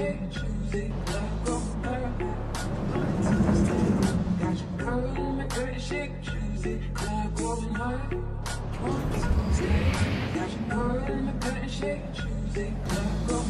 shake, choose it, love go perfect. On Tuesday, got your perm and dirty shake, choose it, love going hard. On Tuesday, got your perm and dirty shake, choose it, love go